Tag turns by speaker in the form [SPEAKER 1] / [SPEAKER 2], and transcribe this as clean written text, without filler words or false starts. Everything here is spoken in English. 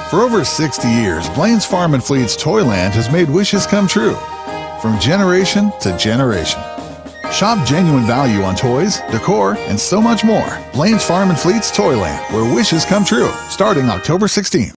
[SPEAKER 1] For over 60 years, Blain's Farm and Fleet's Toyland has made wishes come true, from generation to generation. Shop genuine value on toys, decor, and so much more. Blain's Farm and Fleet's Toyland, where wishes come true, starting October 16th.